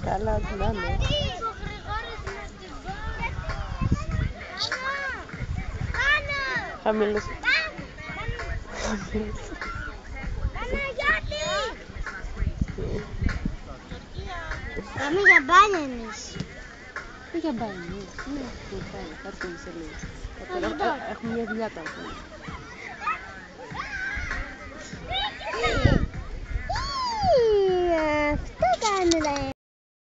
Καλά, τι να είναι. Χαμήλωσε. Πάμε για μπάνια εμείς. Τι για μπάνια εμείς. Ναι, πάμε, θα έρθουμε σε λίγο. Έχουμε μια δουλειά τώρα. Αυτό κάνουμε.